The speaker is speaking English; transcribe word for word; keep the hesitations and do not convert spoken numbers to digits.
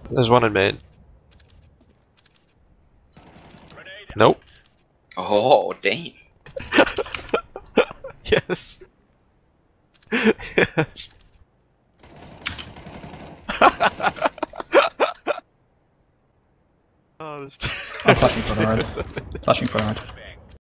There's one in main. Nope. Oh, damn. Yes. Yes. Oh, I'm flashing for the red. Flashing for the red.